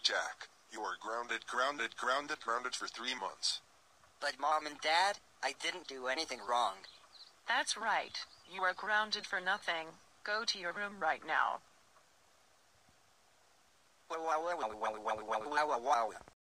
Jack, you are grounded for 3 months. But Mom and Dad, I didn't do anything wrong. That's right. You are grounded for nothing. Go to your room right now.